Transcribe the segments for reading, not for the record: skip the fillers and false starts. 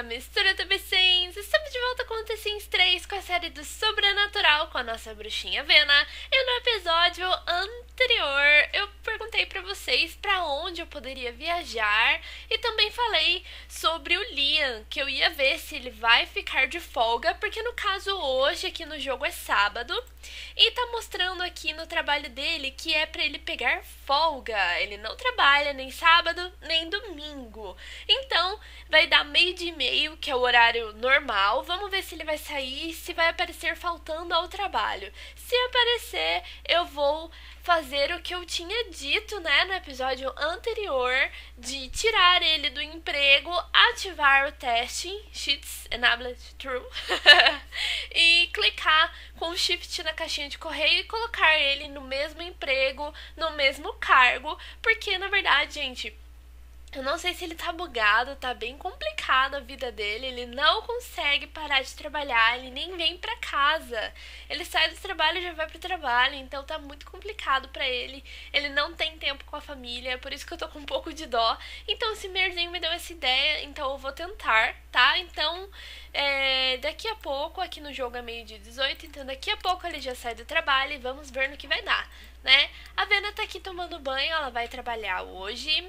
a Mistura do Bicins. Estamos de volta com o The Sims 3 com a série do Sobrenatural com a nossa bruxinha Vena. E no episódio anterior eu perguntei pra vocês pra onde eu poderia viajar e também falei sobre o Liam, que eu ia ver se ele vai ficar de folga, porque no caso hoje aqui no jogo é sábado e tá mostrando aqui no trabalho dele que é pra ele pegar folga. Ele não trabalha nem sábado nem domingo. Então vai dar 12:30, que é o horário normal. Vamos ver se ele vai sair, se vai aparecer faltando ao trabalho. Se aparecer, eu vou fazer o que eu tinha dito, né, no episódio anterior, de tirar ele do emprego, ativar o teste Sheets Enabled True e clicar com o Shift na caixinha de correio e colocar ele no mesmo emprego, no mesmo cargo, porque na verdade, gente, eu não sei se ele tá bugado, tá bem complicado a vida dele, ele não consegue parar de trabalhar, ele nem vem pra casa. Ele sai do trabalho e já vai pro trabalho, então tá muito complicado pra ele. Ele não tem tempo com a família, por isso que eu tô com um pouco de dó. Então esse Merzinho me deu essa ideia, então eu vou tentar, tá? Então, daqui a pouco, aqui no jogo é 12:18, então daqui a pouco ele já sai do trabalho e vamos ver no que vai dar, né? A Vena tá aqui tomando banho, ela vai trabalhar hoje.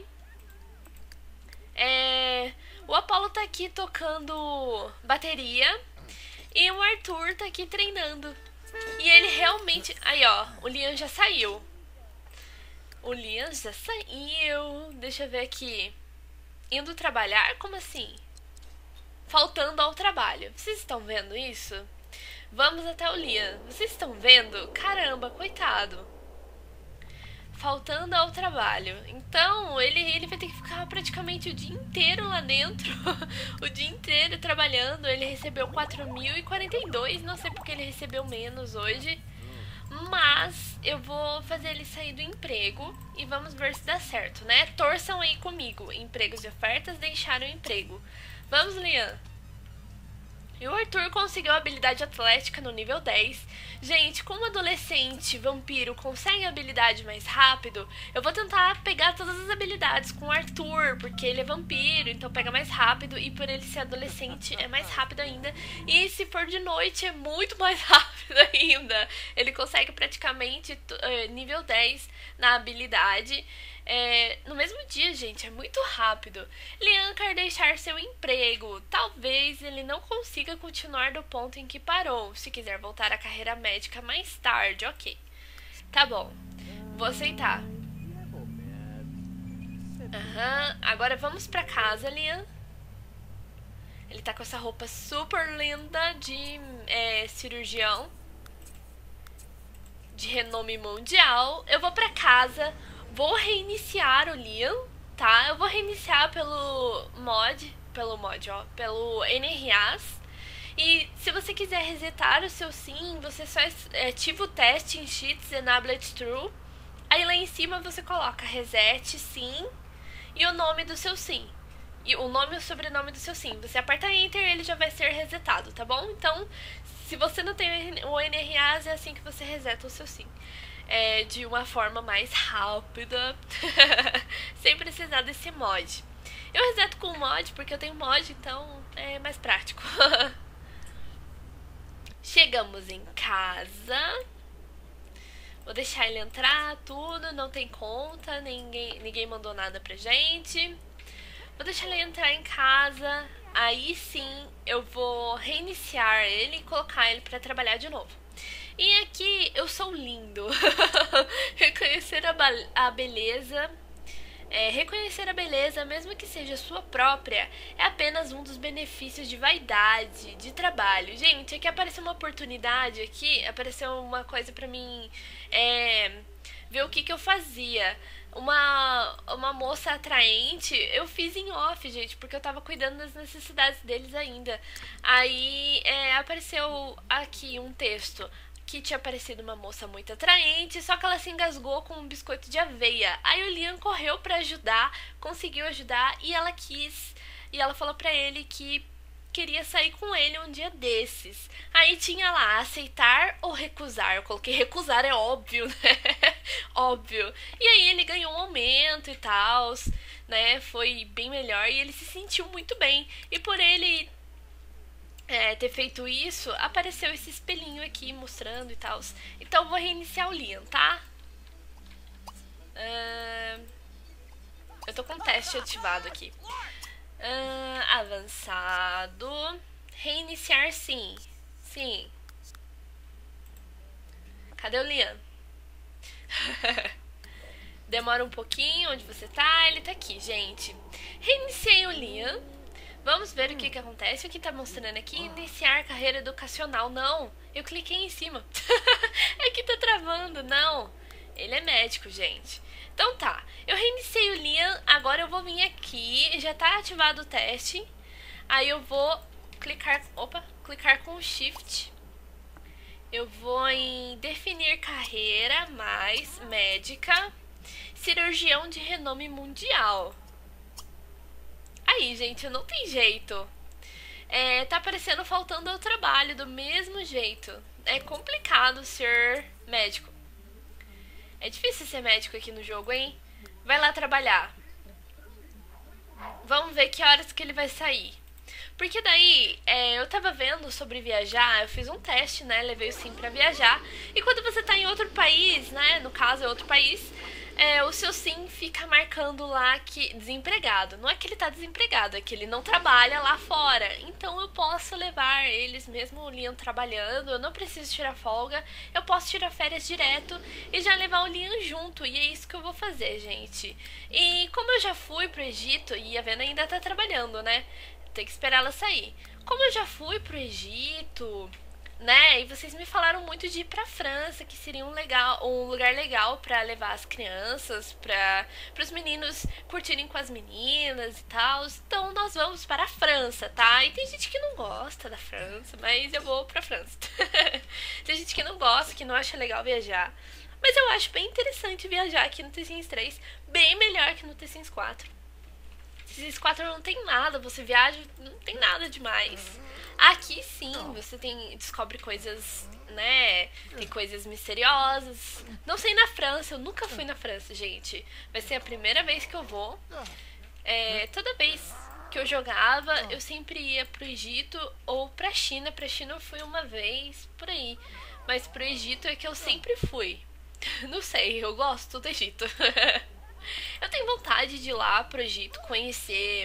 O Apollo tá aqui tocando bateria e o Arthur tá aqui treinando. E ele realmente... Aí, ó, o Liam já saiu. O Liam já saiu. Deixa eu ver aqui. Indo trabalhar? Como assim? Faltando ao trabalho. Vocês estão vendo isso? Vamos até o Liam. Vocês estão vendo? Caramba, coitado. Faltando ao trabalho. Então, ele vai ter que ficar praticamente o dia inteiro lá dentro. O dia inteiro trabalhando. Ele recebeu 4.042. Não sei porque ele recebeu menos hoje. Mas eu vou fazer ele sair do emprego e vamos ver se dá certo, né? Torçam aí comigo. Empregos e ofertas deixaram o emprego. Vamos, Liam. E o Arthur conseguiu a habilidade atlética no nível 10. Gente, como adolescente vampiro consegue a habilidade mais rápido, eu vou tentar pegar todas as habilidades com o Arthur, porque ele é vampiro, então pega mais rápido, e por ele ser adolescente é mais rápido ainda. E se for de noite é muito mais rápido ainda. Ele consegue praticamente nível 10 na habilidade. No mesmo dia, gente, é muito rápido. Liam quer deixar seu emprego. Talvez ele não consiga continuar do ponto em que parou. Se quiser voltar à carreira médica mais tarde, ok. Tá bom, vou aceitar. Agora vamos pra casa, Liam. Ele tá com essa roupa super linda de cirurgião de renome mundial. Eu vou pra casa. Vou reiniciar o Liam, tá? Eu vou reiniciar pelo NRAs. E se você quiser resetar o seu sim, você só ativa o teste em Sheets Enabled True. Aí lá em cima você coloca reset sim e o nome do seu sim. E o nome e o sobrenome do seu sim. Você aperta Enter e ele já vai ser resetado, tá bom? Então, se você não tem o NRAs, é assim que você reseta o seu sim. De uma forma mais rápida, sem precisar desse mod. Eu reseto com o mod porque eu tenho mod, então é mais prático. Chegamos em casa. Vou deixar ele entrar, tudo, não tem conta, ninguém mandou nada pra gente. Vou deixar ele entrar em casa, aí sim eu vou reiniciar ele e colocar ele pra trabalhar de novo. E aqui eu sou lindo. Reconhecer a beleza. Reconhecer a beleza, mesmo que seja sua própria, é apenas um dos benefícios de vaidade, de trabalho. Gente, aqui apareceu uma oportunidade, aqui apareceu uma coisa pra mim ver o que eu fazia. Uma moça atraente, eu fiz em off, gente, porque eu tava cuidando das necessidades deles ainda. Aí apareceu aqui um texto que tinha parecido uma moça muito atraente, só que ela se engasgou com um biscoito de aveia. Aí o Liam correu pra ajudar, conseguiu ajudar, e ela falou pra ele que queria sair com ele um dia desses. Aí tinha lá, aceitar ou recusar. Eu coloquei recusar, é óbvio, né? Óbvio. E aí ele ganhou um aumento e tal, né, foi bem melhor e ele se sentiu muito bem. E por ele ter feito isso, apareceu esse espelhinho aqui mostrando e tal. Então eu vou reiniciar o Liam, tá? Eu tô com o teste ativado aqui. Avançado. Reiniciar sim. Sim. Cadê o Liam? Demora um pouquinho, onde você tá? Ele tá aqui, gente. Reiniciei o Liam. Vamos ver o que acontece. O que tá mostrando aqui? Iniciar carreira educacional. Não, eu cliquei em cima. Aqui tá travando, não. Ele é médico, gente. Então tá, eu reiniciei o Liam. Agora eu vou vir aqui. Já tá ativado o teste. Aí eu vou clicar com o Shift. Eu vou em definir carreira mais médica, cirurgião de renome mundial. Aí, gente, não tem jeito. Tá aparecendo faltando ao trabalho do mesmo jeito. É complicado ser médico. É difícil ser médico aqui no jogo, hein? Vai lá trabalhar. Vamos ver que horas que ele vai sair. Porque daí, eu tava vendo sobre viajar, eu fiz um teste, né? Levei o sim pra viajar. E quando você tá em outro país, né? No caso, é outro país, o seu sim fica marcando lá que desempregado. Não é que ele tá desempregado, é que ele não trabalha lá fora. Então eu posso levar eles, mesmo o Liam trabalhando, eu não preciso tirar folga, eu posso tirar férias direto e já levar o Liam junto. E é isso que eu vou fazer, gente. E como eu já fui pro Egito, e a Vena ainda tá trabalhando, né? Tem que esperar ela sair. Como eu já fui pro Egito, né? E vocês me falaram muito de ir pra França, que seria um lugar legal pra levar as crianças, para os meninos curtirem com as meninas e tal. Então nós vamos para a França, tá? E tem gente que não gosta da França, mas eu vou pra França. Tem gente que não gosta, que não acha legal viajar. Mas eu acho bem interessante viajar aqui no The Sims 3, bem melhor que no The Sims 4. Sims 4 não tem nada, você viaja, não tem nada demais. Aqui sim, você descobre coisas, né? Tem coisas misteriosas. Não sei na França, eu nunca fui na França, gente. Vai ser a primeira vez que eu vou. Toda vez que eu jogava, eu sempre ia pro Egito ou pra China. Pra China eu fui uma vez, por aí. Mas pro Egito é que eu sempre fui. Não sei, eu gosto do Egito. Eu tenho vontade de ir lá pro Egito, conhecer...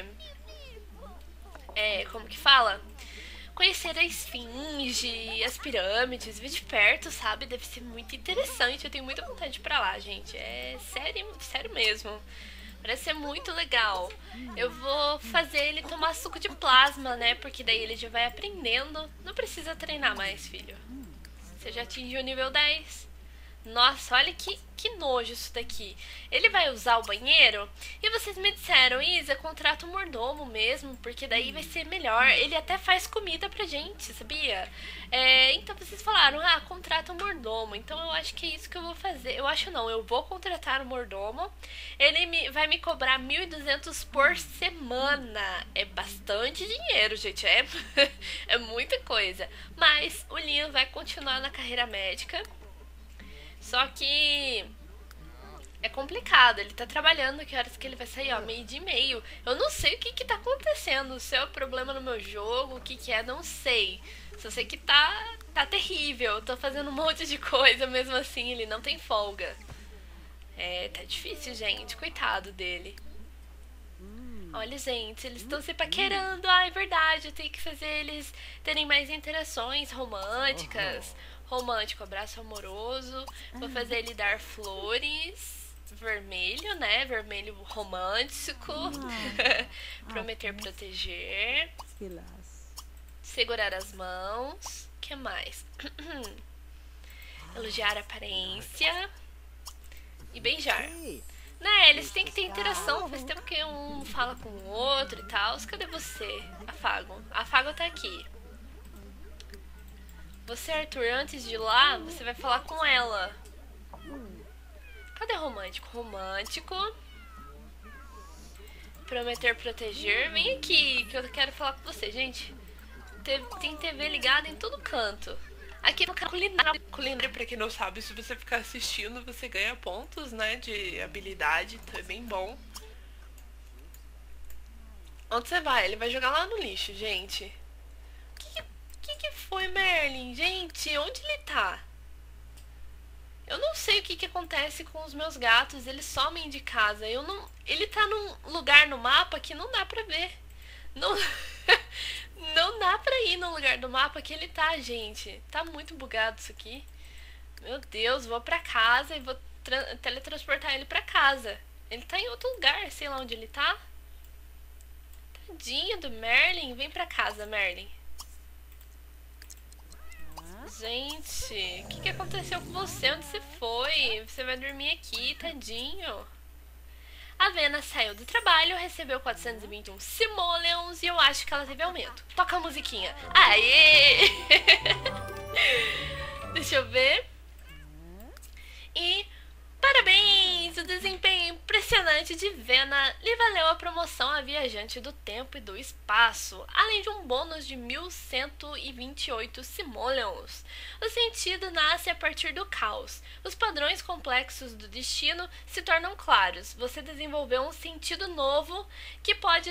como que fala? Conhecer a esfinge, as pirâmides, ver de perto, sabe? Deve ser muito interessante, eu tenho muita vontade de ir pra lá, gente. É sério, sério mesmo. Parece ser muito legal. Eu vou fazer ele tomar suco de plasma, né? Porque daí ele já vai aprendendo. Não precisa treinar mais, filho. Você já atingiu o nível 10. Nossa, olha que nojo isso daqui. Ele vai usar o banheiro e vocês me disseram, Isa, contrata um mordomo mesmo, porque daí vai ser melhor. Ele até faz comida pra gente, sabia? Então vocês falaram, contrata um mordomo. Então eu acho que é isso que eu vou fazer. Eu acho não, eu vou contratar um mordomo. Ele vai me cobrar 1.200 por semana. É bastante dinheiro, gente. É muita coisa. Mas o Liam vai continuar na carreira médica. Só que é complicado, ele tá trabalhando, que horas que ele vai sair, ó, 12:30. Eu não sei o que tá acontecendo, se é o problema no meu jogo, o que é, não sei. Só sei que tá terrível, eu tô fazendo um monte de coisa, mesmo assim ele não tem folga. Tá difícil, gente, coitado dele. Olha, gente, eles estão se paquerando, é verdade, eu tenho que fazer eles terem mais interações românticas. Romântico, abraço amoroso. Vou fazer ele dar flores. Vermelho, né? Vermelho romântico. Prometer proteger. Segurar as mãos. O que mais? Elogiar a aparência. E beijar. Né, eles têm que ter interação. Faz tempo que um fala com o outro e tal. Cadê você, Afago? Afago tá aqui. Você, Arthur, antes de ir lá, você vai falar com ela. Cadê romântico? Romântico. Prometer proteger. Vem aqui, que eu quero falar com você, gente. Tem TV ligada em todo canto. Aqui no canal culinária, Pra quem não sabe, se você ficar assistindo, você ganha pontos, né, de habilidade. Então é bem bom. Onde você vai? Ele vai jogar lá no lixo, gente. O que foi, Merlin? Gente, onde ele tá? Eu não sei o que acontece com os meus gatos, eles somem de casa. Eu não, ele tá num lugar no mapa que não dá pra ver. Não, não dá pra ir no lugar do mapa que ele tá, gente. Tá muito bugado isso aqui. Meu Deus, vou pra casa e vou teletransportar ele pra casa. Ele tá em outro lugar, sei lá onde ele tá. Tadinho do Merlin, vem pra casa, Merlin. Gente, o que aconteceu com você? Onde você foi? Você vai dormir aqui, tadinho. A Vena saiu do trabalho, recebeu 421 simoleons e eu acho que ela teve aumento. Toca a musiquinha. Aê! Deixa eu ver. E parabéns! O desempenho impressionante de Vena lhe valeu a promoção a viajante do tempo e do espaço, além de um bônus de 1128 simoleons. O sentido nasce a partir do caos. Os padrões complexos do destino se tornam claros. Você desenvolveu um sentido novo que pode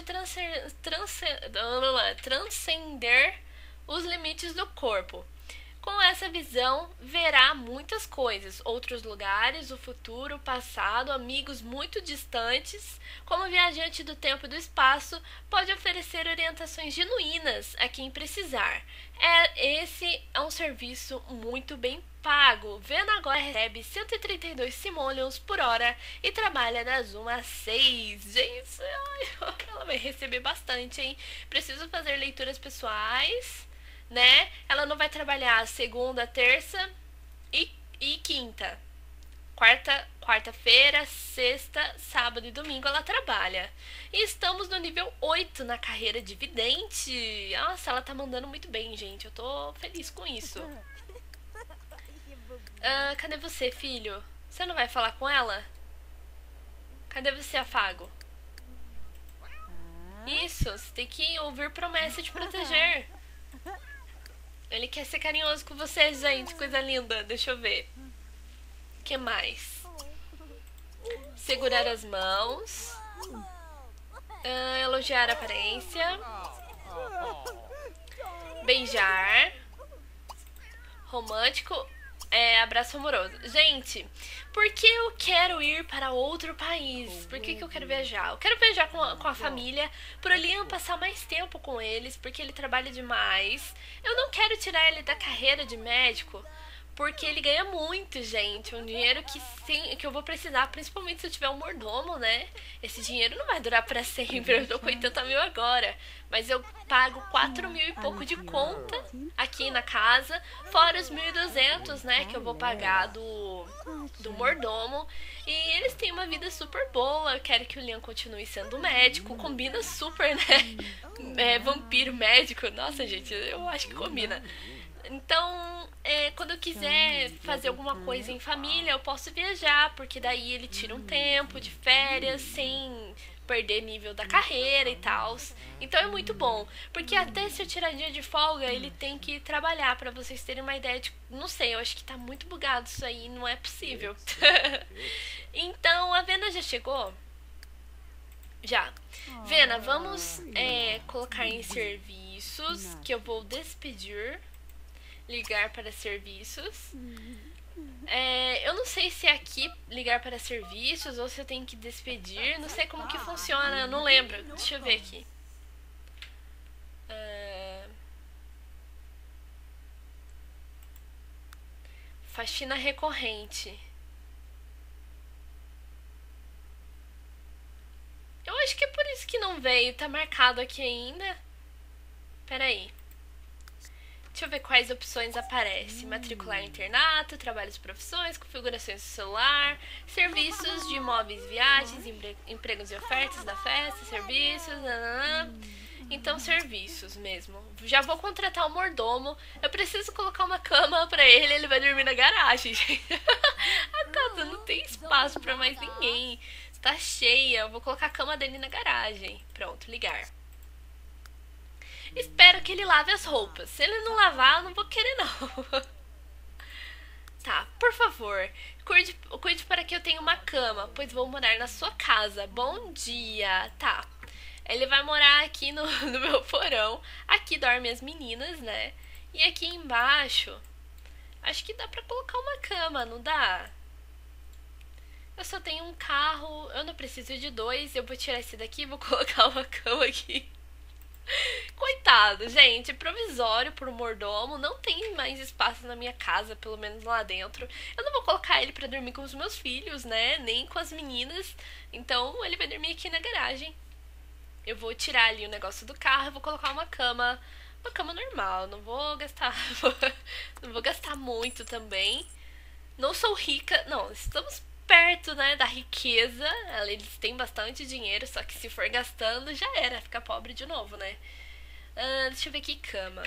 transcender os limites do corpo. Com essa visão, verá muitas coisas, outros lugares, o futuro, o passado, amigos muito distantes. Como viajante do tempo e do espaço, pode oferecer orientações genuínas a quem precisar. Esse é um serviço muito bem pago. Vena agora recebe 132 simoleons por hora e trabalha das 1 às 6. Gente, ela vai receber bastante, hein? Preciso fazer leituras pessoais, né? Ela não vai trabalhar segunda, terça e quinta. Quarta-feira, sexta, sábado e domingo ela trabalha. E estamos no nível 8 na carreira de vidente. Nossa, ela tá mandando muito bem, gente. Eu tô feliz com isso. Cadê você, filho? Você não vai falar com ela? Cadê você, Afago? Isso, você tem que ouvir promessa de proteger. Ele quer ser carinhoso com você, gente. Coisa linda. Deixa eu ver. O que mais? Segurar as mãos. Elogiar a aparência. Beijar. Romântico. Abraço amoroso. Gente, por que eu quero ir para outro país? Por que eu quero viajar? Eu quero viajar com a família, pro Liam passar mais tempo com eles, porque ele trabalha demais. Eu não quero tirar ele da carreira de médico, porque ele ganha muito, gente. Um dinheiro que eu vou precisar, principalmente se eu tiver um mordomo, né? Esse dinheiro não vai durar pra sempre. Eu tô com 80 mil agora. Mas eu pago 4 mil e pouco de conta aqui na casa, fora os 1.200, né? Que eu vou pagar do mordomo. E eles têm uma vida super boa. Eu quero que o Liam continue sendo médico. Combina super, né? Vampiro médico. Nossa, gente, eu acho que combina. Então, quando eu quiser fazer alguma coisa em família, eu posso viajar, porque daí ele tira um tempo de férias sem perder nível da carreira e tal. Então é muito bom, porque até se eu tirar dia de folga, ele tem que trabalhar, pra vocês terem uma ideia de... Não sei, eu acho que tá muito bugado isso aí, não é possível. Então, a Vena já chegou? Já. Vena, vamos colocar em serviços, que eu vou despedir. Ligar para serviços. Eu não sei se é aqui ligar para serviços ou se eu tenho que despedir. Não sei como que funciona, eu não lembro. Deixa eu ver aqui. Faxina recorrente. Eu acho que é por isso que não veio. Tá marcado aqui ainda. Peraí. Deixa eu ver quais opções aparecem. Matricular internato, trabalhos e profissões, configurações do celular, serviços de imóveis, viagens, empregos e ofertas da festa, serviços... Então, serviços mesmo. Já vou contratar um mordomo. Eu preciso colocar uma cama pra ele vai dormir na garagem. A casa não tem espaço pra mais ninguém. Tá cheia. Eu vou colocar a cama dele na garagem. Pronto, ligar. Espero que ele lave as roupas. Se ele não lavar, eu não vou querer, não. Tá, por favor, cuide para que eu tenha uma cama, pois vou morar na sua casa. Bom dia. Tá. Ele vai morar aqui no meu porão. Aqui dormem as meninas, né? E aqui embaixo, acho que dá pra colocar uma cama, não dá? Eu só tenho um carro, eu não preciso de dois. Eu vou tirar esse daqui e vou colocar uma cama aqui. Coitado, gente, provisório pro mordomo. Não tem mais espaço na minha casa, pelo menos lá dentro. Eu não vou colocar ele pra dormir com os meus filhos, né? Nem com as meninas. Então ele vai dormir aqui na garagem. Eu vou tirar ali o negócio do carro, eu vou colocar uma cama normal. Não vou gastar, não vou gastar muito também. Não sou rica, não, estamos perto, né, da riqueza. Eles têm bastante dinheiro, só que se for gastando já era, fica pobre de novo, né? Deixa eu ver aqui, cama.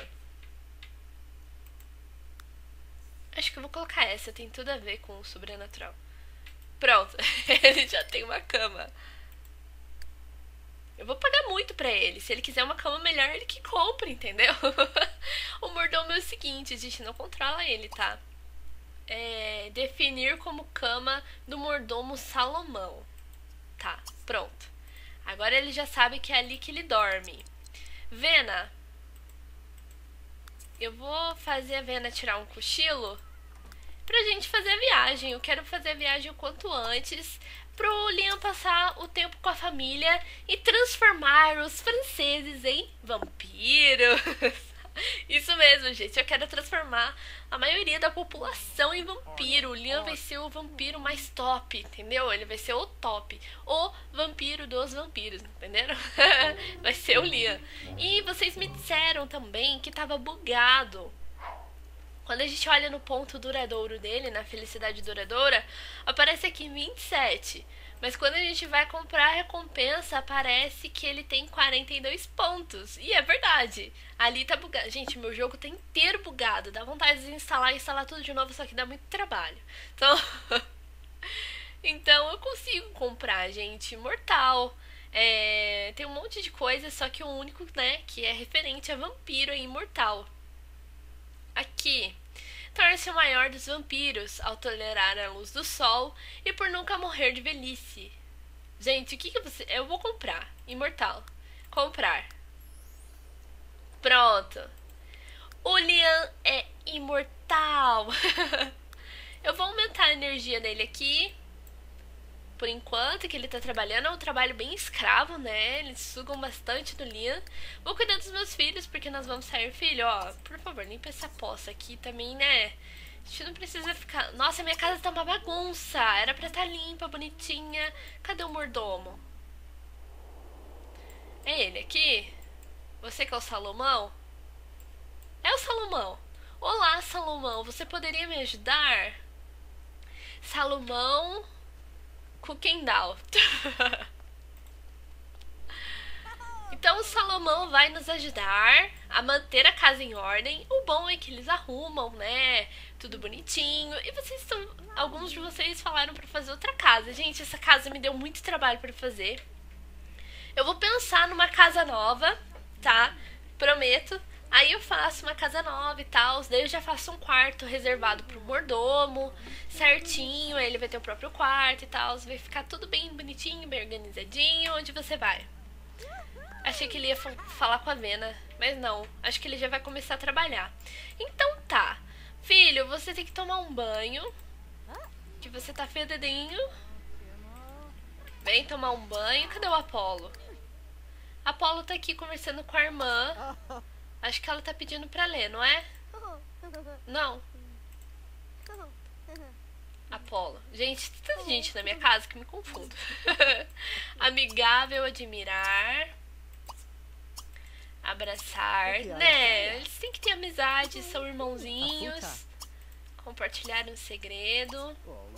Acho que eu vou colocar essa, tem tudo a ver com o sobrenatural. Pronto, ele já tem uma cama. Eu vou pagar muito pra ele. Se ele quiser uma cama melhor, ele que compra, entendeu? O mordomo é o seguinte, a gente não controla ele, tá? Definir como cama do mordomo Salomão. Tá, pronto. Agora ele já sabe que é ali que ele dorme. Vena. Eu vou fazer a Vena tirar um cochilo pra gente fazer a viagem. Eu quero fazer a viagem o quanto antes, pro Liam passar o tempo com a família e transformar os franceses em vampiros. Isso mesmo, gente. Eu quero transformar a maioria da população em vampiro. O Liam vai ser o vampiro mais top, entendeu? Ele vai ser o top. O vampiro dos vampiros, entenderam? Vai ser o Liam. E vocês me disseram também que tava bugado. Quando a gente olha no ponto duradouro dele, na felicidade duradoura, aparece aqui 27. Mas quando a gente vai comprar a recompensa, aparece que ele tem 42 pontos. E é verdade. Ali tá bugado. Gente, meu jogo tá inteiro bugado. Dá vontade de instalar e instalar tudo de novo, só que dá muito trabalho. Então, então eu consigo comprar, gente. Imortal. Tem um monte de coisa, só que o único, né, que é referente a vampiro e imortal. Aqui, torna-se o maior dos vampiros ao tolerar a luz do sol e por nunca morrer de velhice. Gente, o que você... Eu vou comprar. Imortal. Comprar. Pronto. O Liam é imortal. Eu vou aumentar a energia dele aqui. Por enquanto que ele tá trabalhando, é um trabalho bem escravo, né? Eles sugam bastante do Liam. Vou cuidar dos meus filhos, porque nós vamos sair, filho, ó. Por favor, limpa essa poça aqui também, né? A gente não precisa ficar... Nossa, minha casa tá uma bagunça. Era pra estar limpa, bonitinha. Cadê o mordomo? É ele aqui? Você que é o Salomão? É o Salomão. Olá, Salomão. Você poderia me ajudar? Salomão... Kukendall. Então o Salomão vai nos ajudar a manter a casa em ordem. O bom é que eles arrumam, né? Tudo bonitinho. E vocês estão... Alguns de vocês falaram pra fazer outra casa. Gente, essa casa me deu muito trabalho pra fazer. Eu vou pensar numa casa nova, tá? Prometo. Aí eu faço uma casa nova e tal. Daí eu já faço um quarto reservado pro mordomo, certinho. Aí ele vai ter o próprio quarto e tal. Vai ficar tudo bem bonitinho, bem organizadinho. Onde você vai? Achei que ele ia falar com a Vena, mas não. Acho que ele já vai começar a trabalhar. Então tá. Filho, você tem que tomar um banho. Que você tá fededinho. Vem tomar um banho. Cadê o Apolo? Apolo tá aqui conversando com a irmã. Acho que ela tá pedindo pra ler, não é? Não. Apolo. Gente, tem tanta gente na minha casa que me confundo. Amigável, admirar. Abraçar. Né? Eles têm que ter amizade, são irmãozinhos. Compartilhar um segredo.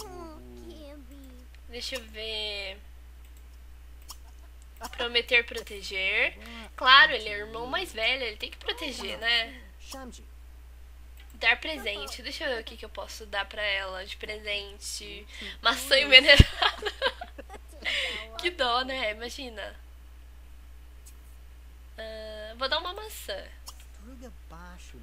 Deixa eu ver. Prometer proteger. Claro, ele é o irmão mais velho, ele tem que proteger, né? Dar presente. Deixa eu ver o que eu posso dar pra ela de presente. Maçã envenenada. Que dó, né? Imagina. Vou dar uma maçã.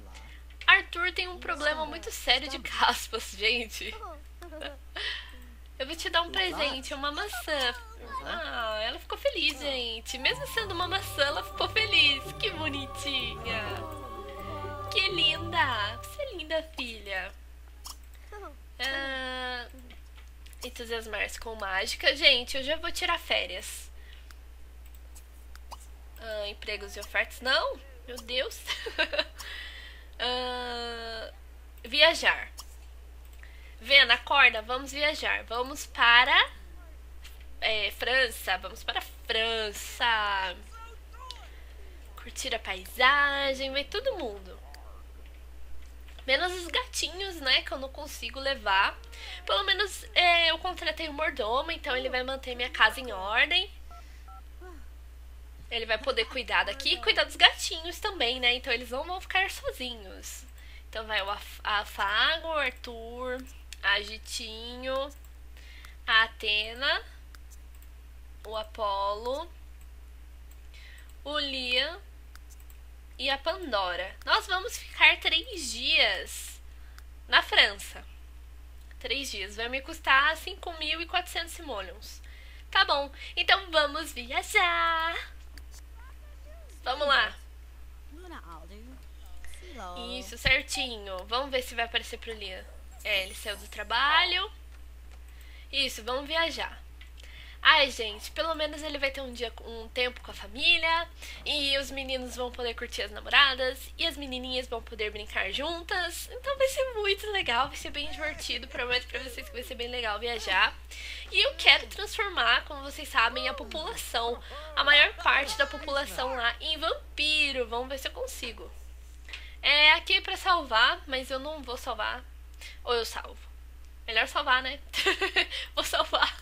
Arthur tem um problema muito sério de caspas, gente. Eu vou te dar um presente, uma maçã. Ah, ela ficou feliz, gente. Mesmo sendo uma maçã, ela ficou feliz. Que bonitinha. Que linda. Você é linda, filha. Entusiasmar-se com mágica. Gente, eu já vou tirar férias. Empregos e ofertas. Não, meu Deus. Viajar. Vena, acorda, vamos viajar. Vamos para França. Vamos para a França. Curtir a paisagem. Vai todo mundo. Menos os gatinhos, né? Que eu não consigo levar. Pelo menos eu contratei um mordomo, então ele vai manter minha casa em ordem. Ele vai poder cuidar daqui e cuidar dos gatinhos também, né? Então eles não vão ficar sozinhos. Então vai o Afago, o Arthur, a Agitinho, a Atena, o Apolo, o Liam e a Pandora. Nós vamos ficar 3 dias na França. 3 dias. Vai me custar 5.400 simoleons. Tá bom. Então vamos viajar. Vamos lá. Isso, certinho. Vamos ver se vai aparecer pro Liam. Ele saiu do trabalho. Isso, vamos viajar. Ai, gente, pelo menos ele vai ter um tempo com a família. E os meninos vão poder curtir as namoradas. E as menininhas vão poder brincar juntas. Então vai ser muito legal, vai ser bem divertido. Prometo pra vocês que vai ser bem legal viajar. E eu quero transformar, como vocês sabem, a população, a maior parte da população lá, em vampiro. Vamos ver se eu consigo. Aqui é pra salvar, mas eu não vou salvar. Ou eu salvo. Melhor salvar, né? Vou salvar.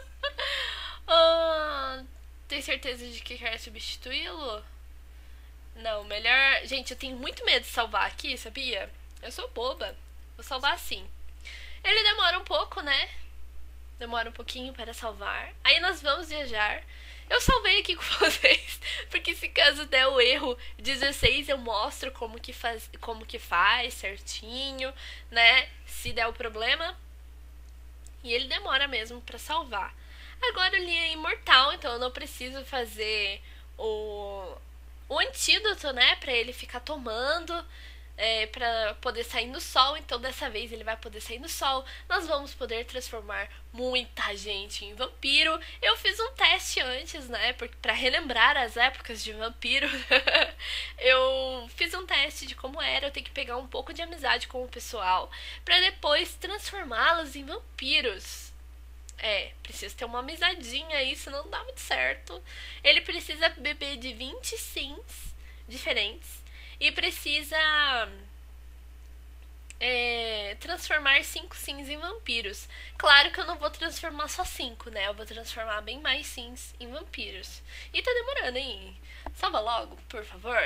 Tem certeza de que quer substituí-lo? Não, melhor... Gente, eu tenho muito medo de salvar aqui, sabia? Eu sou boba. Vou salvar assim. Ele demora um pouco, né? Demora um pouquinho para salvar. Aí nós vamos viajar. Eu salvei aqui com vocês, porque se caso der o erro 16, eu mostro como que faz certinho, né? Se der o problema. E ele demora mesmo para salvar. Agora o Liam é imortal, então eu não preciso fazer o antídoto, né? Pra ele ficar tomando, pra poder sair no sol. Então dessa vez ele vai poder sair no sol. Nós vamos poder transformar muita gente em vampiro. Eu fiz um teste antes, né? Pra relembrar as épocas de vampiro. Eu fiz um teste de como era. Eu tenho que pegar um pouco de amizade com o pessoal pra depois transformá-los em vampiros. Precisa ter uma amizadinha aí, senão não dá muito certo. Ele precisa beber de 20 sims diferentes. E precisa transformar 5 sims em vampiros. Claro que eu não vou transformar só 5, né? Eu vou transformar bem mais sims em vampiros. E tá demorando, hein? Salva logo, por favor.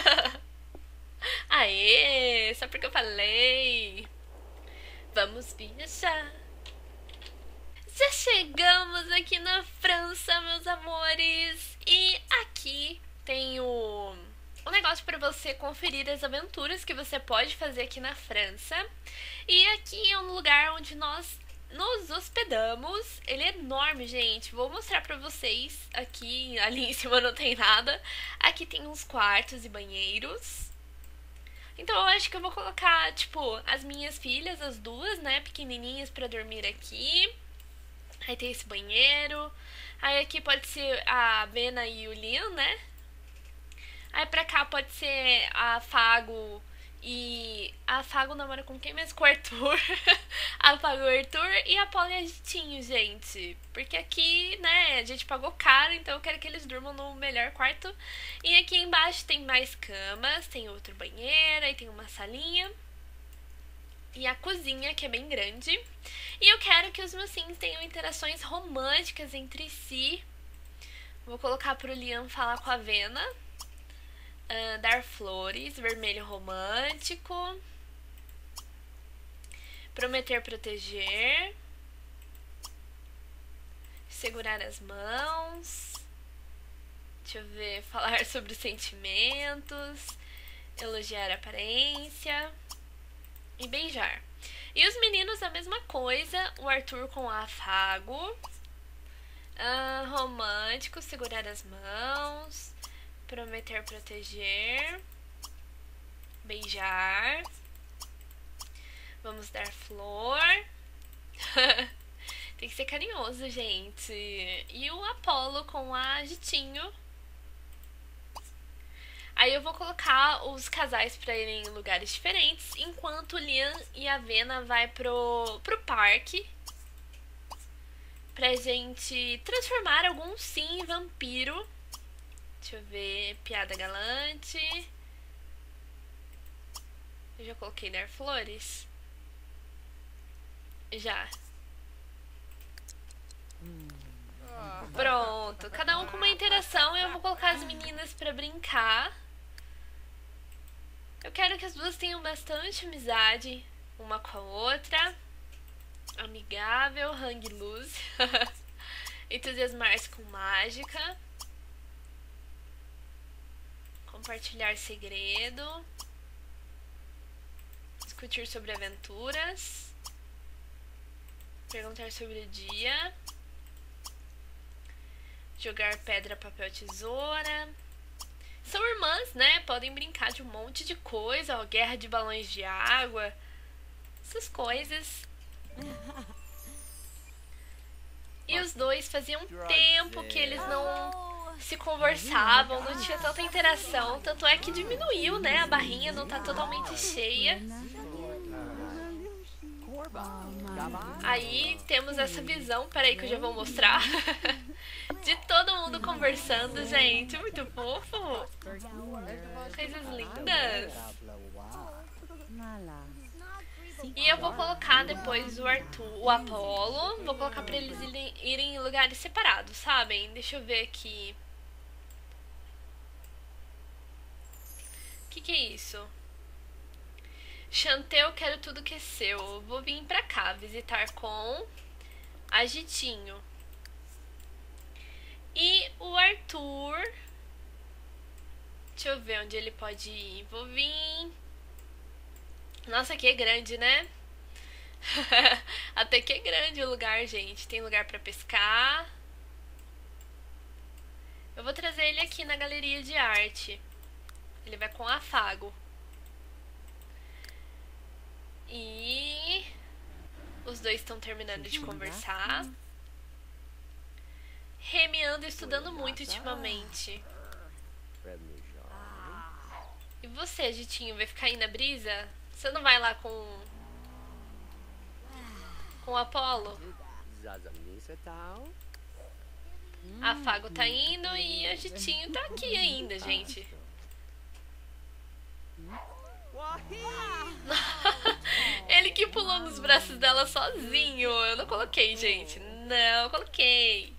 Aê! Só porque eu falei. Vamos viajar. Já chegamos aqui na França, meus amores. E aqui tem um negócio para você conferir as aventuras que você pode fazer aqui na França. E aqui é um lugar onde nós nos hospedamos. Ele é enorme, gente. Vou mostrar pra vocês. Aqui, ali em cima não tem nada. Aqui tem uns quartos e banheiros. Então eu acho que eu vou colocar, tipo, as minhas filhas, as duas, né, pequenininhas pra dormir aqui. Aí tem esse banheiro. Aí aqui pode ser a Vena e o Liam, né? Aí pra cá pode ser a Fago e... A Fago namora com quem mesmo? Com o Arthur. A Fago e o Arthur e a Polly e a Agitinho, gente. Porque aqui, né, a gente pagou caro, então eu quero que eles durmam no melhor quarto. E aqui embaixo tem mais camas, tem outro banheiro, aí tem uma salinha. E a cozinha, que é bem grande. E eu quero que os meus sims tenham interações românticas entre si. Vou colocar pro Liam falar com a Vena. Dar flores, vermelho romântico. Prometer proteger. Segurar as mãos. Deixa eu ver. Falar sobre sentimentos. Elogiar a aparência. E beijar. E os meninos a mesma coisa, o Arthur com afago, romântico, segurar as mãos, prometer proteger, beijar, vamos dar flor. Tem que ser carinhoso, gente. E o Apolo com a Agitinho. Aí eu vou colocar os casais pra irem em lugares diferentes, enquanto o Liam e a Vena vai pro parque pra gente transformar algum sim em vampiro. Deixa eu ver, piada galante. Eu já coloquei dar flores? Já. Pronto, cada um com uma interação. Eu vou colocar as meninas pra brincar. Eu quero que as duas tenham bastante amizade uma com a outra. Amigável, hang loose. Entusiasmar-se com mágica. Compartilhar segredo. Discutir sobre aventuras. Perguntar sobre o dia. Jogar pedra, papel, tesoura. São irmãs, né? Podem brincar de um monte de coisa, ó, guerra de balões de água, essas coisas. E os dois faziam tempo que eles não se conversavam, não tinha tanta interação, tanto é que diminuiu, né? A barrinha não tá totalmente cheia. Aí temos essa visão, peraí que eu já vou mostrar, de todo mundo conversando, gente, muito fofo. Coisas lindas. E eu vou colocar depois o Arthur, o Apolo, vou colocar pra eles irem em lugares separados, sabem? Deixa eu ver aqui. O que é isso? Chanteu, quero tudo que é seu. Vou vir pra cá visitar com Agitinho. E o Arthur. Deixa eu ver onde ele pode ir. Vou vir. Nossa, aqui é grande, né? Até que é grande o lugar, gente. Tem lugar pra pescar. Eu vou trazer ele aqui na galeria de arte. Ele vai com afago. E os dois estão terminando de conversar. Remy anda estudando muito ultimamente. E você, Agitinho, vai ficar aí na brisa? Você não vai lá com o Apolo? Afago tá indo e Agitinho tá aqui ainda, gente. Ele que pulou nos braços dela sozinho. Eu não coloquei, gente. Não coloquei.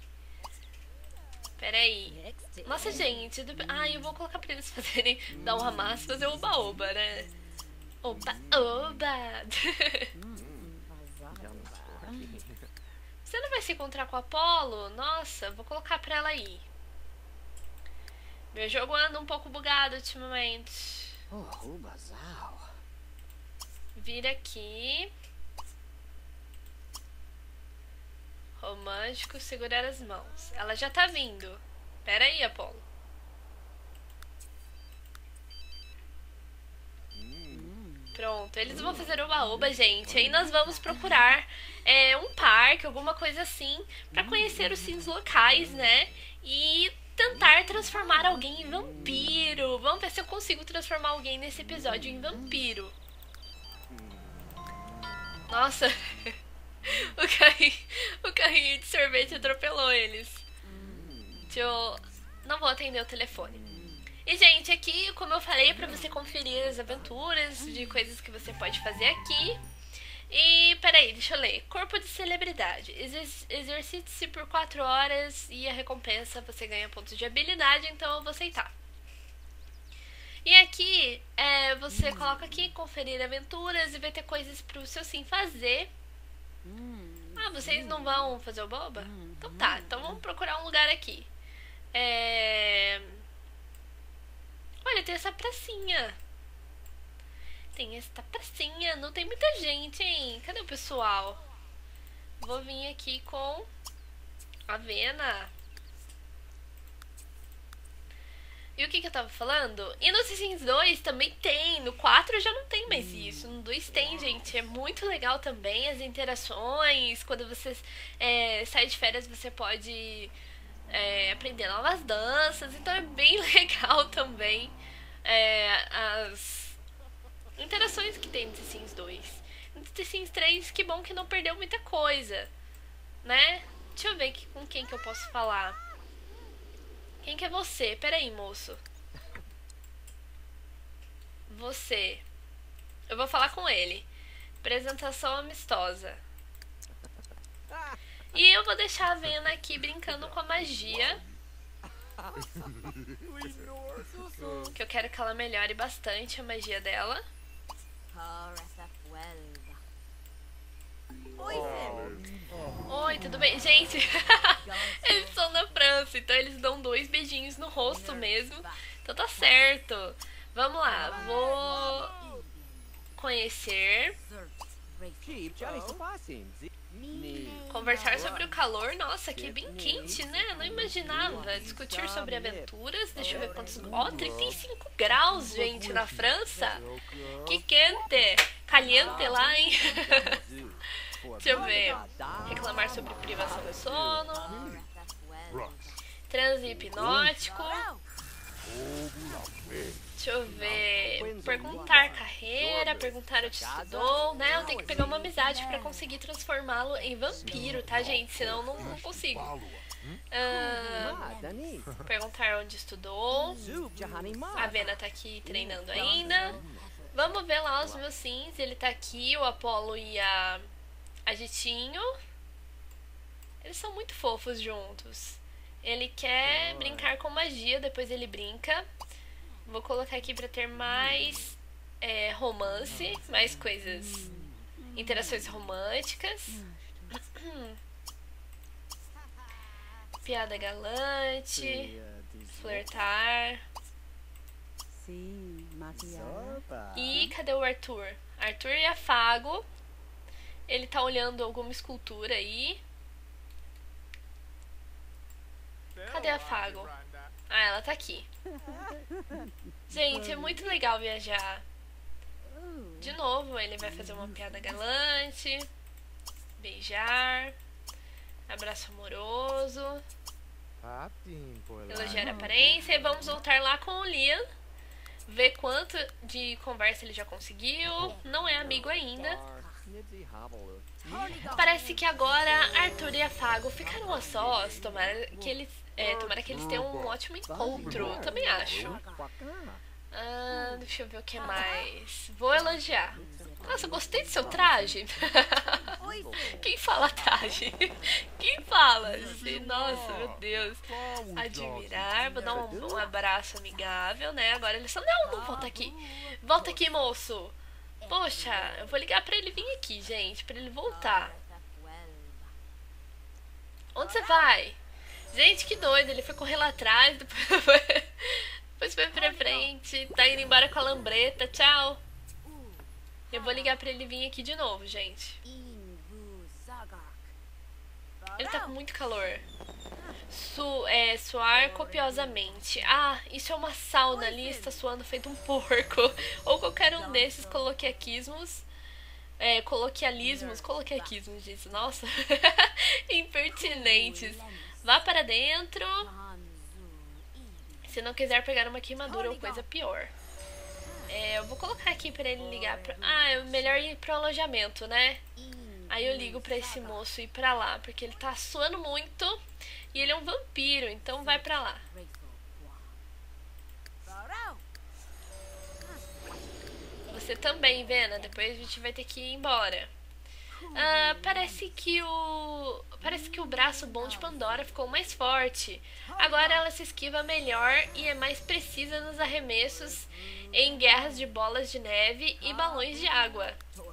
Peraí. Nossa, gente. Eu vou colocar pra eles fazerem. Dar um amasso e fazer oba-oba, né? Oba-oba. Você não vai se encontrar com o Apolo? Nossa, vou colocar pra ela ir. Meu jogo anda um pouco bugado ultimamente. Vira aqui. Romântico, segurar as mãos. Ela já tá vindo. Pera aí, Apolo. Pronto, eles vão fazer oba-oba, gente. Aí nós vamos procurar um parque, alguma coisa assim, pra conhecer os sims locais, né? E tentar transformar alguém em vampiro. Vamos ver se eu consigo transformar alguém nesse episódio em vampiro. Nossa, o carrinho de sorvete atropelou eles. Não vou atender o telefone. E, gente, aqui, como eu falei, é pra você conferir as aventuras de coisas que você pode fazer aqui. E, peraí, deixa eu ler. Corpo de celebridade. Exercite-se por 4 horas e a recompensa você ganha pontos de habilidade, então eu vou aceitar. E aqui, você coloca aqui, conferir aventuras e vai ter coisas pro seu sim fazer. Ah, vocês não vão fazer o boba? Então tá, então vamos procurar um lugar aqui. Olha, tem essa pracinha. tem esta pracinha. Não tem muita gente, hein? Cadê o pessoal? Vou vir aqui com a Vena. E o que eu tava falando? E no Sims 2 também tem. No 4 já não tem mais isso. No 2 tem, gente. É muito legal também as interações. Quando você sai de férias, você pode aprender novas danças. Então é bem legal também as interações que tem no The Sims 2. No The Sims 3, que bom que não perdeu muita coisa, né? Deixa eu ver com quem que eu posso falar. Quem que é você? Pera aí, moço. Você. Eu vou falar com ele. Apresentação amistosa. E eu vou deixar a Vena aqui brincando com a magia. Que eu quero que ela melhore bastante a magia dela. Oi, tudo bem? Gente, eles estão na França, então eles dão 2 beijinhos no rosto mesmo. Então tá certo. Vamos lá, vou conhecer. Conversar sobre o calor. Nossa, aqui é bem quente, né? Não imaginava. Discutir sobre aventuras. Deixa eu ver quantos... Ó, 35 graus, gente, na França. Que quente. Caliente lá, hein? Deixa eu ver. Reclamar sobre privação do sono. Transe hipnótico. Deixa eu ver. Perguntar carreira, perguntar onde estudou, né? Eu tenho que pegar uma amizade pra conseguir transformá-lo em vampiro, tá, gente? Senão não consigo. Perguntar onde estudou. A Vena tá aqui treinando ainda. Vamos ver lá os meus sims. Ele tá aqui, o Apolo e a Gitinho. Eles são muito fofos juntos. Ele quer brincar com magia, depois ele brinca. Vou colocar aqui pra ter mais romance, mais coisas, interações românticas. Piada galante, flertar. E cadê o Arthur? Arthur e Afago. Ele tá olhando alguma escultura aí. Cadê a Afago? Ah, ela tá aqui. Gente, é muito legal viajar. De novo, ele vai fazer uma piada galante. Beijar. Abraço amoroso. Elogiar a aparência. E vamos voltar lá com o Liam. Ver quanto de conversa ele já conseguiu. Não é amigo ainda. Parece que agora Arthur e Afago ficaram a sós. Tomara que eles tenham um ótimo encontro. Eu também acho. Deixa eu ver o que mais. Vou elogiar. Nossa, eu gostei do seu traje. Quem fala traje? Quem fala? Nossa, meu Deus. Admirar. Vou dar um abraço amigável, né? Agora ele só... Não, volta aqui. Volta aqui, moço. Poxa, eu vou ligar pra ele vir aqui, gente. Pra ele voltar. Onde você vai? Gente, que doido. Ele foi correr lá atrás. Depois foi pra frente. Tá indo embora com a lambreta. Tchau. Eu vou ligar pra ele vir aqui de novo, gente. Ele tá com muito calor. Suar copiosamente. Ah, isso é uma sauna ali. Está suando feito um porco. Ou qualquer um desses coloquiaquismos. Coloquiaquismos disso. Nossa. Impertinentes. Vá para dentro. Se não quiser pegar uma queimadura ou coisa pior. Eu vou colocar aqui pra ele ligar pra... Ah, é melhor ir pro alojamento, né? Aí eu ligo pra esse moço ir pra lá, porque ele tá suando muito e ele é um vampiro, então vai pra lá. Você também, Vena, depois a gente vai ter que ir embora. Parece que o braço bom de Pandora ficou mais forte. Agora ela se esquiva melhor e é mais precisa nos arremessos em guerras de bolas de neve e balões de água.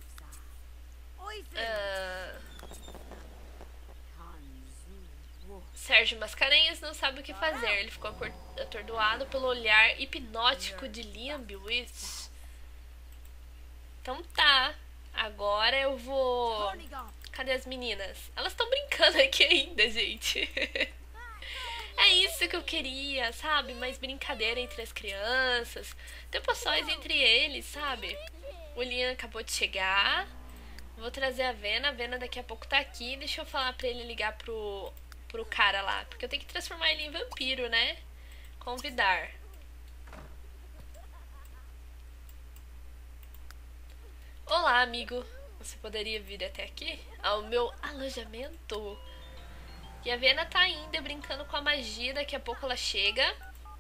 Sérgio Mascarenhas não sabe o que fazer. Ele ficou atordoado pelo olhar hipnótico de Liam Bewitch. Então tá. Agora eu vou... Cadê as meninas? Elas estão brincando aqui ainda, gente. É isso que eu queria, sabe? Mais brincadeira entre as crianças. Depoções entre eles, sabe? O Liam acabou de chegar. Vou trazer a Vena. A Vena daqui a pouco tá aqui. Deixa eu falar pra ele ligar pro cara lá. Porque eu tenho que transformar ele em vampiro, né? Convidar. Olá, amigo. Você poderia vir até aqui? Ao meu alojamento? E a Vena tá ainda brincando com a magia. Daqui a pouco ela chega.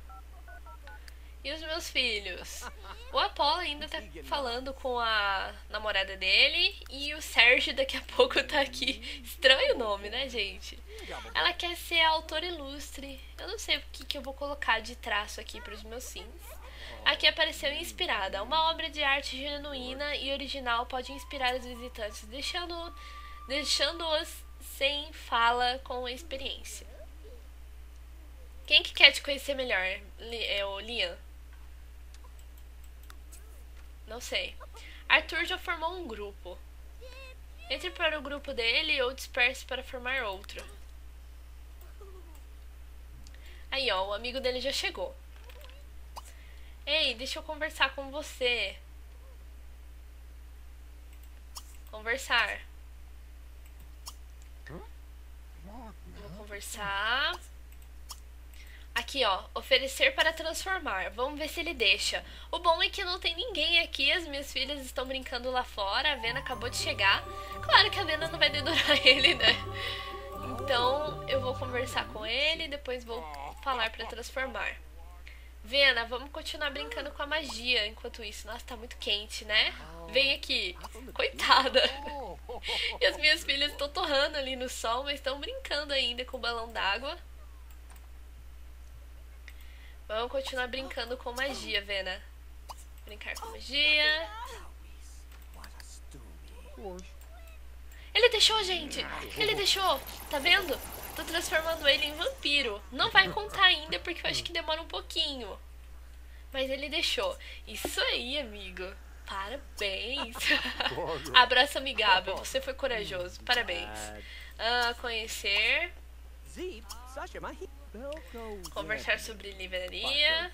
E os meus filhos? O Apollo ainda tá falando com a namorada dele. E o Sérgio daqui a pouco tá aqui. Estranho o nome, né, gente? Ela quer ser a autora ilustre. Eu não sei o que eu vou colocar de traço aqui pros meus sims. Aqui apareceu inspirada. Uma obra de arte genuína e original pode inspirar os visitantes, deixando-os sem fala com a experiência. Quem que quer te conhecer melhor? É o Liam? Não sei. Arthur já formou um grupo. Entre para o grupo dele ou disperse para formar outro. Aí, ó, o amigo dele já chegou. Ei, deixa eu conversar com você. Conversar. Vou conversar. Aqui, ó. Oferecer para transformar. Vamos ver se ele deixa. O bom é que não tem ninguém aqui. As minhas filhas estão brincando lá fora. A Vena acabou de chegar. Claro que a Vena não vai dedurar ele, né? Então, eu vou conversar com ele. Depois vou falar para transformar. Vena, vamos continuar brincando com a magia enquanto isso. Nossa, tá muito quente, né? Vem aqui. Coitada. E as minhas filhas estão torrando ali no sol, mas estão brincando ainda com o balão d'água. Vamos continuar brincando com magia, Vena. Brincar com magia. Ele deixou, gente. Ele deixou. Tá vendo? Tô transformando ele em vampiro. Não vai contar ainda porque eu acho que demora um pouquinho. Mas ele deixou. Isso aí, amigo. Parabéns. Abraço amigável. Você foi corajoso. Parabéns. Conhecer. Conversar sobre livraria.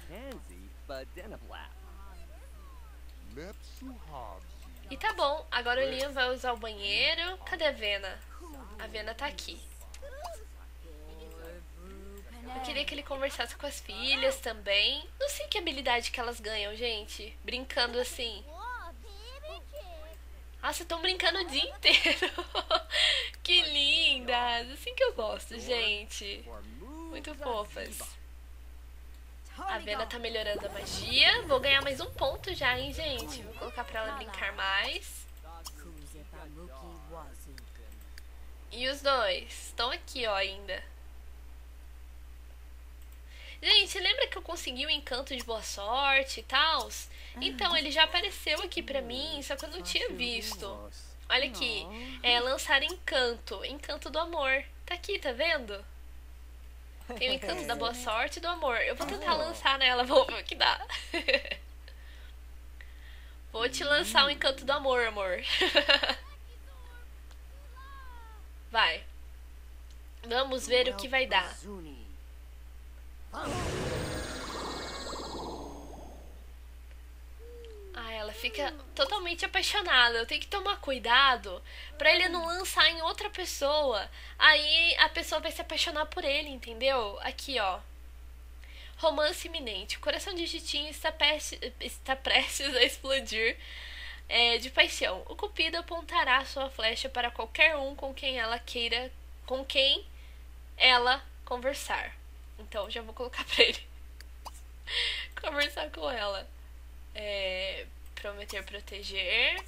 E tá bom. Agora o Liam vai usar o banheiro. Cadê a Vena? A Vena tá aqui. Eu queria que ele conversasse com as filhas também. Não sei que habilidade que elas ganham, gente. Brincando assim. Nossa, estão brincando o dia inteiro. Que lindas. Assim que eu gosto, gente. Muito fofas. A Vena tá melhorando a magia. Vou ganhar mais um ponto já, hein, gente. Vou colocar pra ela brincar mais. E os dois estão aqui, ó, ainda. Gente, lembra que eu consegui o encanto de boa sorte e tal? Então, ele já apareceu aqui pra mim, só que eu não tinha visto. Olha aqui, lançar encanto, encanto do amor. Tá aqui, tá vendo? Tem o encanto da boa sorte e do amor. Eu vou tentar lançar nela, vamos ver o que dá. Vou te lançar o encanto do amor, amor. Vai. Vamos ver o que vai dar. Ela fica totalmente apaixonada. Eu tenho que tomar cuidado pra ele não lançar em outra pessoa. Aí a pessoa vai se apaixonar por ele, entendeu? Aqui, ó. Romance iminente. O coração de Jitinho está prestes a explodir de paixão. O Cupido apontará sua flecha para qualquer um com quem ela conversar. Então, já vou colocar pra ele conversar com ela. Prometer proteger.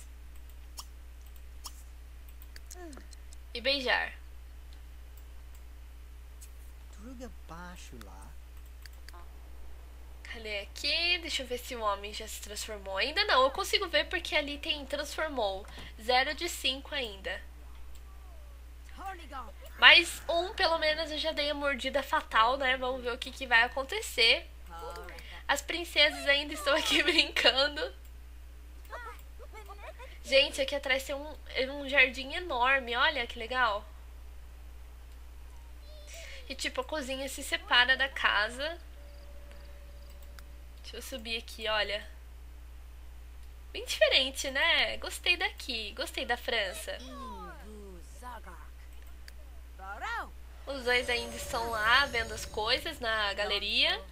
E beijar. Cadê aqui? Deixa eu ver se o homem já se transformou. Ainda não, eu consigo ver porque ali tem transformou. 0 de 5 ainda. Mas pelo menos eu já dei a mordida fatal, né? Vamos ver o que vai acontecer. As princesas ainda estão aqui brincando. Gente, aqui atrás tem um jardim enorme, olha que legal. E tipo, a cozinha se separa da casa. Deixa eu subir aqui, olha. Bem diferente, né? Gostei daqui, gostei da França. Os dois ainda estão lá vendo as coisas na galeria.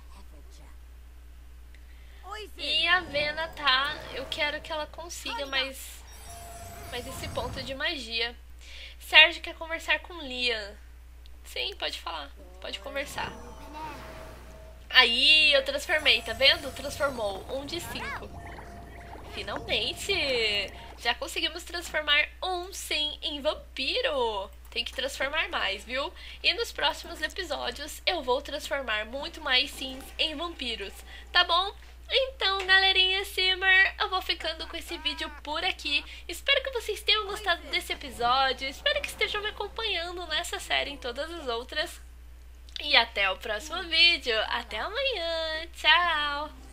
E a Vena tá... Eu quero que ela consiga mais esse ponto de magia. Sérgio quer conversar com Liam. Sim, pode falar. Pode conversar. Aí eu transformei, tá vendo? Transformou 1 de 5. Finalmente! Já conseguimos transformar um sim em vampiro. Tem que transformar mais, viu? E nos próximos episódios eu vou transformar muito mais sims em vampiros, tá bom? Então, galerinha Simmer, eu vou ficando com esse vídeo por aqui. Espero que vocês tenham gostado desse episódio. Espero que estejam me acompanhando nessa série e em todas as outras. E até o próximo vídeo. Até amanhã. Tchau!